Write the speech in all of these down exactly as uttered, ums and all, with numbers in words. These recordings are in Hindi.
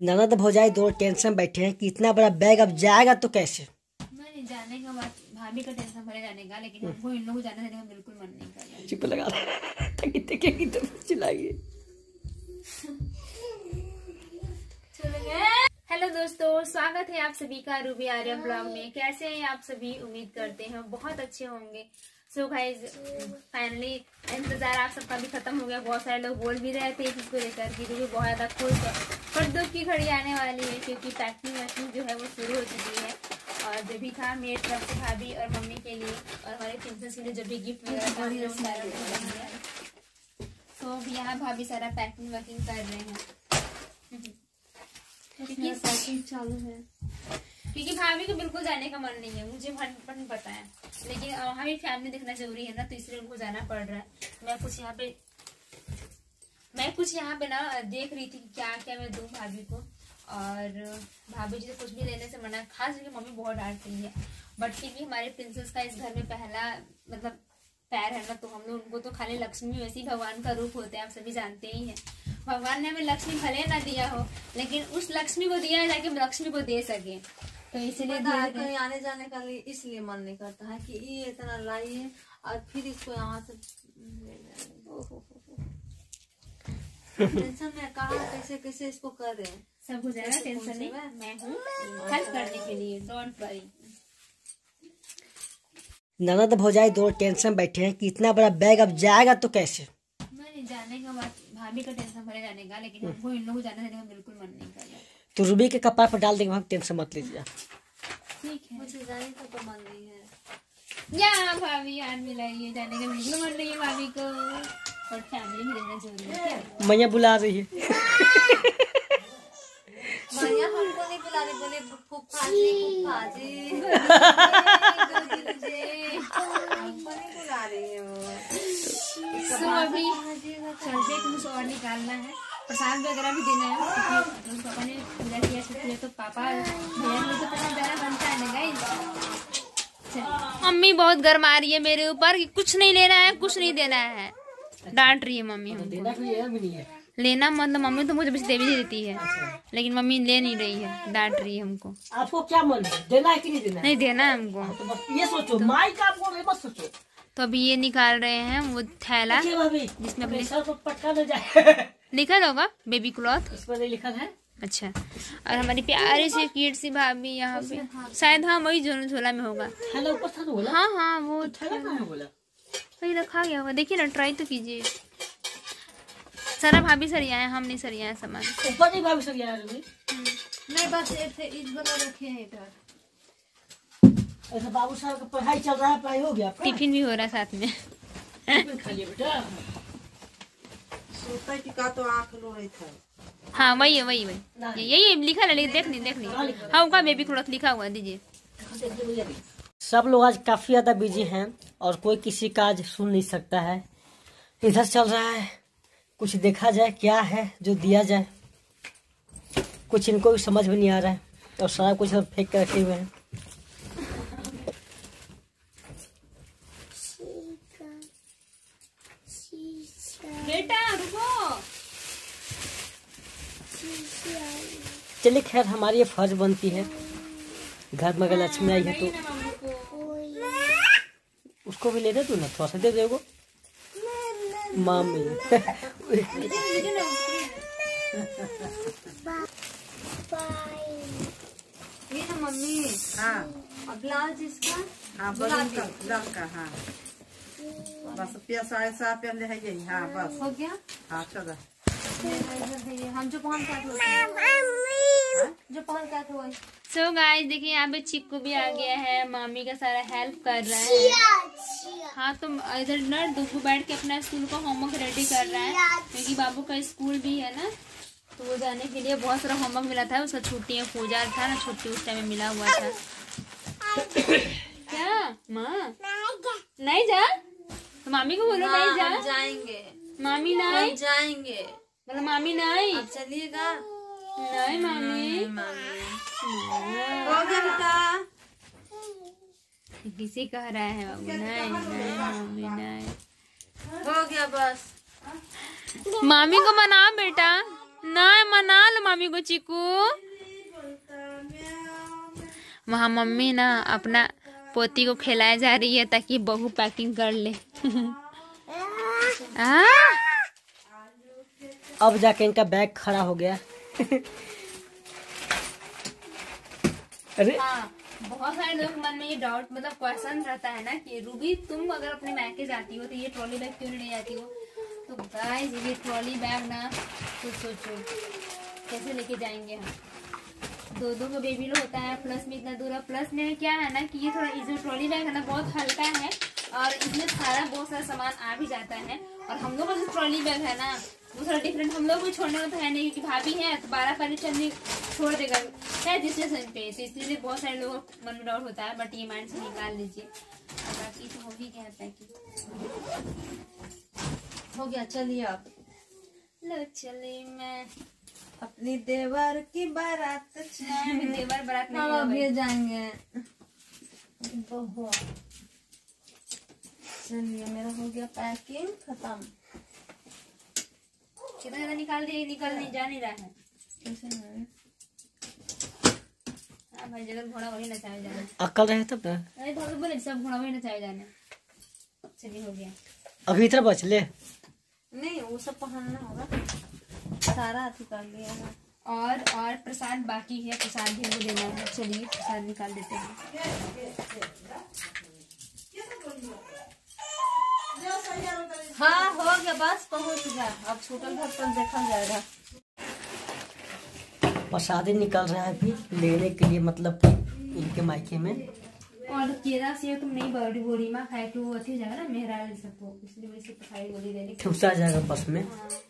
ननद भौजाई दो टेंशन बैठे हैं कि इतना बड़ा बैग अब जाएगा तो कैसे। नहीं जाने का बात भाभी का टेंशन भरे जाने का, लेकिन हमको इन लोगों को जाने देने का बिल्कुल मन नहीं कर रहा है। चुप लगा कितने के कितने चिल्लाइए। हेलो दोस्तों, स्वागत है आप सभी का रूबी आर्या ब्लॉग में। कैसे हैं आप सभी? उम्मीद करते हैं बहुत अच्छे होंगे। सो गाइज फाइनली इंतजार आप सबका भी खत्म हो गया। बहुत सारे लोग बोल भी रहे थे इस चीज को लेकर कि रूबी बहुत ज्यादा खुश है, पर दुख की घड़ी आने वाली है क्योंकि पैकिंग वैकिंग जो है वो शुरू हो चुकी है। और जो भी था मेरे तरफ से भाभी और मम्मी के लिए और हमारे प्रिंसेस के लिए जो भी गिफ्ट वगैरह था, तो यहाँ भाभी सारा पैकिंग वैकिंग कर रहे हैं क्योंकि चालू है, क्योंकि भाभी को बिल्कुल जाने का मन नहीं है, मुझे मन पता है, लेकिन हमें फैमिली देखना जरूरी है ना, तो इसलिए उनको जाना पड़ रहा है। मैं कुछ यहाँ पे मैं कुछ यहाँ पे ना देख रही थी कि क्या क्या मैं दूं भाभी को, और भाभी जी से कुछ भी लेने से मना, खास करके मम्मी बहुत डांट रही है। बट क्योंकि हमारे प्रिंसेस का इस घर में पहला मतलब पैर है ना, तो हम लोग उनको तो खाली लक्ष्मी वैसे ही भगवान का रूप होते हैं, आप सभी जानते ही हैं। भगवान ने हमें लक्ष्मी भले ना दिया हो, लेकिन उस लक्ष्मी को दिया है ताकि हम लक्ष्मी को दे सके, तो इसलिए कहीं आने जाने का लिए इसलिए मन नहीं करता है कि ये इतना लाई है और फिर इसको यहाँ से टेंशन में कहा कैसे कैसे इसको कर रहे हैं। सब हो जाएगा, टेंशन नहीं, मैं हूँ हेल्प करने के लिए, डोंट वरी। ननद भौजाई दो टेंशन बैठे हैं कि इतना बड़ा बैग अब जाएगा तो कैसे। नहीं जाने का बात भाभी का टेंशन भरे जाने का, लेकिन हमको इन लोगों को जाने देने का बिल्कुल मन नहीं कर रहा है। तो रूबी के कपार पर डाल देंगे, हम टेंशन मत लीजिए। ठीक है, मुझे जाने का तो मन नहीं है। या भाभी यार मिलाइए, जाने का बिल्कुल मन नहीं है भाभी को, और फैमिली भी रहना जरूरी है। क्या मैया बुला रही है। मैया हमको नहीं बुला रही, बोले फूफा जी फूफा जी हमको नहीं बुला रही है वो। सो अभी चलते कुछ और निकालना है, प्रसाद वगैरह भी देना है क्योंकि पापा ने पूजा किया छुट्टी, तो पापा भैया मुझे तो प्रसाद देना बनता है ना गाइस। मम्मी बहुत गर्म आ रही है मेरे ऊपर कि कुछ नहीं लेना है, कुछ नहीं देना है, डांट रही है मम्मी हमको। देना भी है, भी नहीं है। लेना मतलब मम्मी तो मुझे बस दे भी देती है, लेकिन मम्मी ले नहीं रही है, डांट रही है हमको। आपको क्या मन है, देना है कि नहीं देना है? नहीं देना है हमको, तो बस ये सोचो, माई का आपको मत सोचो। तो अभी ये निकाल रहे हैं वो थैला जिसमें अपने सर को पटका न जाए। लिखा होगा बेबी क्लॉथ, इस पर नहीं लिखा है। अच्छा, और हमारी प्यारी सी क्यूट सी भाभी यहाँ पे, शायद हाँ वही जो झोला में होगा। थैला ऊपर था तो बोला। हाँ हाँ वो थैला कहाँ है बोला? वही रखा गया होगा, देखिए ना, ट्राई तो कीजिए। सारा भाभी सरिया है, हम नहीं सरिया है सामान। ऊपर नहीं भाभी सरिया है नहीं, बस ऐसे इस बगल रखे हैं इधर। ऐसा बाबू साहब का पढ़ाई चल रहा है, पढ़ाई हो गया आपका? टिफिन भी हो रहा है साथ में। टिफिन खा लिया बेटा। सोता की का तो आँख लो रही था। हाँ वही है, वही वही यही लिखा है, देख नहीं देख नहीं हाँ उनका बेबी क्लॉथ लिखा हुआ, दीजिए। सब लोग आज काफी ज्यादा बिजी हैं और कोई किसी का आज सुन नहीं सकता है। इधर चल रहा है, कुछ देखा जाए क्या है जो दिया जाए, कुछ इनको भी समझ में नहीं आ रहा है, और सारा कुछ सब फेंक के रखे हुए हैं। बेटा रुको, चलिए खैर, हमारी ये फर्ज बनती है, घर में अगर लक्ष्मी आई है तो उसको भी ले दे तू ना, थोड़ा सा दे दे वो मामी। ये ना मम्मी। हाँ, और ब्लाउज इसका। हाँ ब्लाउज का, ब्लाउज का। हाँ बस पिया साढ़े सात पे ले है यही। हाँ बस हो गया। हाँ चलो, हम जो पहन का जो पहन का था वही। सो गाइस देखिए यहाँ पे चिक्कू भी आ गया है, मामी का सारा हेल्प कर रहा है। हाँ तो इधर ना दुखू बैठ के अपना स्कूल का होमवर्क रेडी कर रहा है, क्योंकि बाबू का स्कूल भी है ना, तो वो जाने के लिए बहुत सारा होमवर्क मिला था, उसका छुट्टी है, पूजा था ना, छुट्टी उस टाइम में मिला हुआ था। क्या माँ नहीं जा, तो मामी को बोलो नहीं जा। जाएंगे मामी नहीं जाएंगे, बोलो मामी नहीं। अब चलिएगा। नहीं मामी, हो गया बेटा। किसी कह रहा है बाबू, नहीं नहीं मामी नहीं, हो गया बस। मामी को मना बेटा। ना मना लो मम्मी को चीकू। वहाँ मम्मी ना अपना पोती को खिलाए जा रही है ताकि बहू पैकिंग कर ले। आ? अब जाके इनका बैग खड़ा हो गया। अरे हाँ, बहुत सारे लोग मन में ये डाउट मतलब क्वेश्चन रहता है ना कि रूबी तुम अगर अपने मैके जाती हो तो ये ट्रॉली बैग क्यों नहीं जाती हो। तो गाइस ये ट्रॉली बैग ना कुछ सोचो कैसे लेके जाएंगे हम। दो दो का बेबी लोग होता है प्लस में इतना दूर। प्लस में क्या है ना कि ये थोड़ा जो ट्रॉली बैग है ना बहुत हल्का है और इसमें सारा बहुत सारा सामान आ भी जाता है। और हम लोग का जो ट्रॉली बैग है ना वो थोड़ा डिफरेंट। हम लोग भी छोड़ने को तो है नहीं क्योंकि भाभी है तो बारह पानी चलने छोड़ देगा है डिस्टेंस पे, तो इसलिए बहुत सारे लोगों को मन में डाउट होता है। बट ये माइंड से निकाल लीजिए। और बाकी तो हो ही गया पैकिंग हो गया। चलिए आप लो चले मैं अपनी देवर की बारात देवर बारात नहीं हम है अभी भाई। जाएंगे। चलिए मेरा हो गया पैकिंग खत्म। कितना ज्यादा निकाल दिए निकल नहीं जा नहीं रहा है। कैसे है? हाँ भाई जगह घोड़ा वही नचाए जाना। अक्ल रहे तब ना। अरे तो बोले सब घोड़ा वही नचाए जाना। चलिए हो गया। अभी इतना बच ले। नहीं वो सब पहनना होगा। सारा अथी कर लिया है। और और प्रसाद बाकी है, प्रसाद भी हमको देना है। चलिए प्रसाद निकाल देते हैं। हाँ हो गया बस पहुंच गया। अब छूटल भटकल देखा जाएगा। प्रसादी निकल रहा है अभी लेने के लिए, मतलब कि इनके मायके में। और केरा से तुम नहीं बड़ी बोरी में खाए कि वो अच्छी जाएगा ना मेहरा सबको, इसलिए वजह से प्रसादी बोली देने की। ठुसा जाएगा बस में।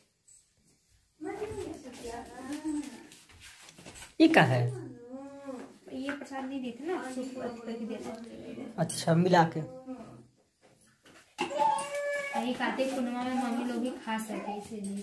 ये क्या है? ये प्रसाद नहीं देते ना, सूप करके देते। अच्छा मिला के। ये कार्तिक पूर्णिमा में मम्मी लोग भी खा सके इसीलिए।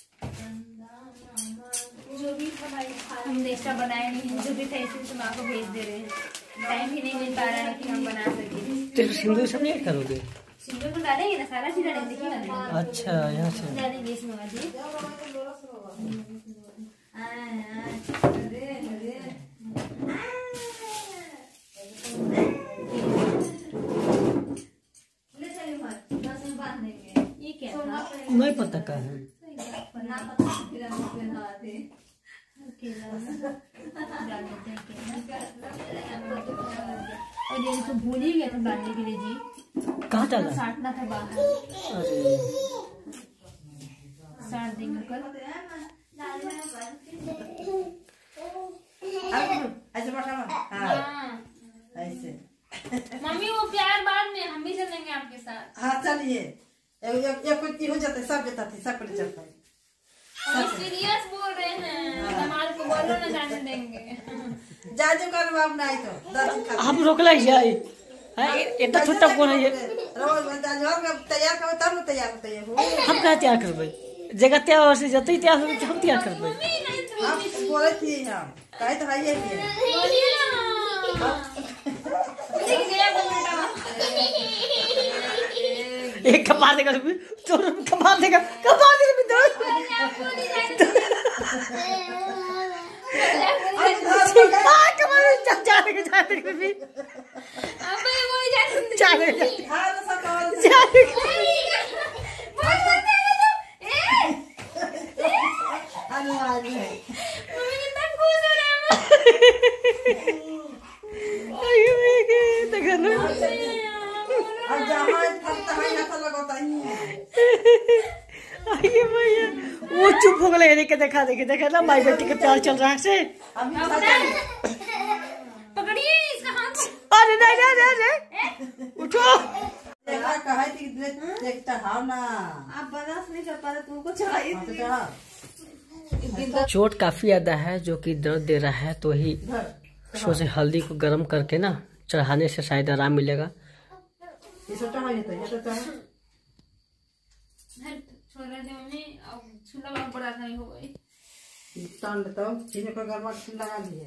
जो भी हम एक्स्ट्रा बनाए नहीं, जो भी था इसीलिए तुम आपको भेज दे रहे हैं। टाइम भी नहीं मिल पा रहा है कि हम बना सके। तो सिंदूर सब नहीं करोगे? सिंदूर तो डालेंगे ना, सारा चीज डालेंगे। देखिएगा ना। अच्छा यहाँ से डालेंगे इसमें वाली। ये क्या था? नहीं पता क्या है। और ये तो भूल ही गया था डालने के लिए जी। कहाँ डाला? साटना था बाहर। अरे साट देंगे कल। ऐसे बैठा हाँ। ऐसे। मम्मी वो प्यार बाद में हम भी चलेंगे आपके साथ। हाँ चलिए। एक कुछ हो जाता है सब देता थी सब कर जाता है। हम सीरियस बोल रहे हैं, हमारे को बोलो ना जाने देंगे। जाजू कर बाप नहीं तो दस खा। आप रोकला जाए इतना छोटा कौन है ये? रोज जाजू हम तैयार करो तब ना तैयार होते हो। हम क्या तैयार करबे? जगह तैयार से जतई तैयार हो हम तैयार करबे। हम बोले थी हम कहे तो है ये एक कमाल देगा तो कमाल देगा कमाल देगा वो चुप हो गए देखे देखा देखे देखा ना माई बेटी के प्यार चल रहा है से। पकड़िए इसका हाथ। अरे नहीं नहीं नहीं नहीं उठो। देखा कहे थी देखता हाँ ना आप बर्दाश्त नहीं कर पा रहे तुमको चढ़ाई। चोट काफी ज्यादा है जो कि दर्द दे रहा है, तो ही सोचे हल्दी को गर्म करके ना चढ़ाने से शायद आराम मिलेगा। ये सब चढ़ा लेते ये तो चढ़ा छोड़ दे मम्मी, अब छुला बड़ा बड़ा नहीं हो गई। तान लेता हूँ चीनी को गर्मा लगा दिए।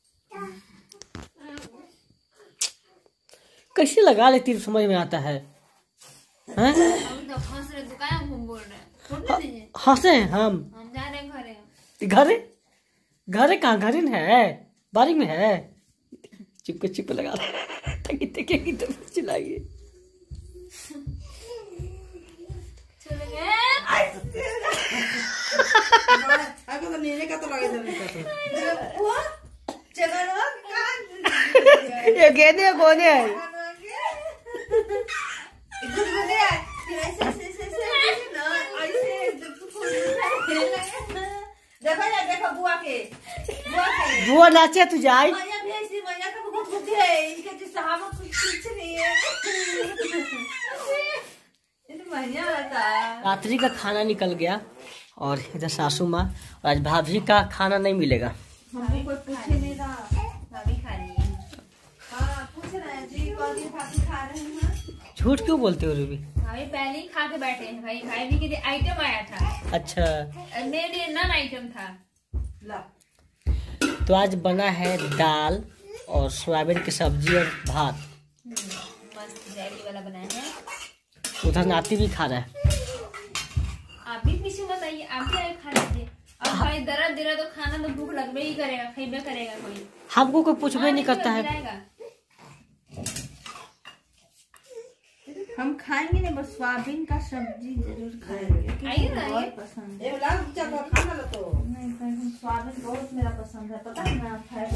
कैसे लगा लेती समझ में आता है? हैं? अभी तो हंस रहे दुकान घूम बोल रहे हैं। छोड़ दीजिए, हंसे हैं हम। हम जा रहे हैं घरे। घर घर कहाँ घर है बारी में है चिपके चिप लगा ताकि देखेगी तो चिल्लाइए तो नीले का तो लगे ये गेंदे गोने है देखो या देखो बुआ के बुआ के बुआ नाचे तू जाई मैया भेज दी मैया का बहुत बुद्धि है इनके जो साहब कुछ नहीं है ये मैया आता रात्रि का खाना निकल गया और इधर सासू माँ और आज भाभी का खाना नहीं मिलेगा हमको कोई पूछे नहीं था भाभी खा रही है। हां पूछ रहे हैं जी कौन सी भाभी खा रहे हैं झूठ क्यों बोलते हो रूबी भाई पहले ही खा के बैठे हैं भाई भाई भी के लिए आइटम आया था अच्छा मेरे लिए नन आइटम था। ला तो आज बना है दाल और सोयाबीन की सब्जी और भात मस्त जैली वाला बनाया है। उधर नाती भी खा रहा है आप भी पीछे मत आइए आप भी आए खा लीजिए अब भाई दर्द दे रहा तो खाना तो भूख लगबे ही करेगा खाइबे करेगा कोई हमको कोई पूछबे नहीं करता है खिलाएगा। हम खाएंगे नहीं बस सोयाबीन का सब्जी जरूर खाएंगे आइए ना बहुत आइए। पसंद है ये लाग चलो खाना लो तो नहीं भाई हम सोयाबीन बहुत मेरा पसंद है पता है ना फैट